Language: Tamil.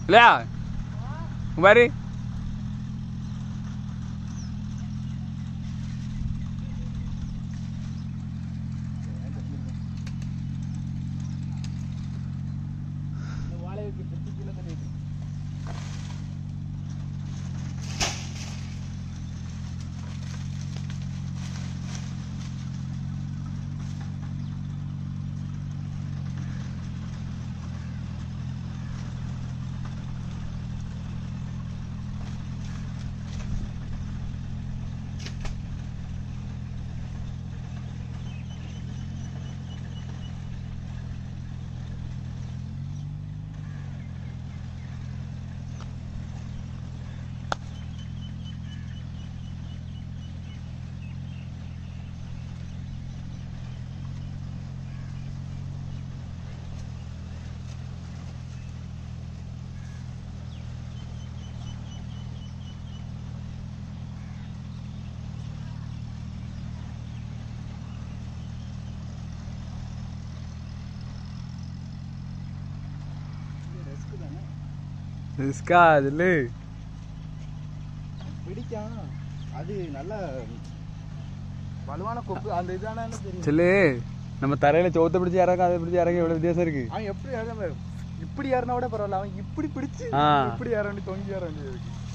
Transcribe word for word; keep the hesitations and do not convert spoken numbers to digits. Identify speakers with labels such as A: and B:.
A: இல்லையா பாரு
B: பிடிக்கும் அது நல்ல வலுவான கொப்பு அந்த இதான தெரியும்
A: சொல்லு நம்ம தரையில சோத்த பிடிச்சி இறங்க அதை பிடிச்சி இறங்க எவ்வளவு வித்தியாசம் இருக்கு
B: அவன் எப்படி இப்படி ஏறினா கூட பரவாயில்ல அவன் இப்படி பிடிச்சு இப்படி ஏற வேண்டிய தொங்கி ஏற வேண்டியது இருக்கு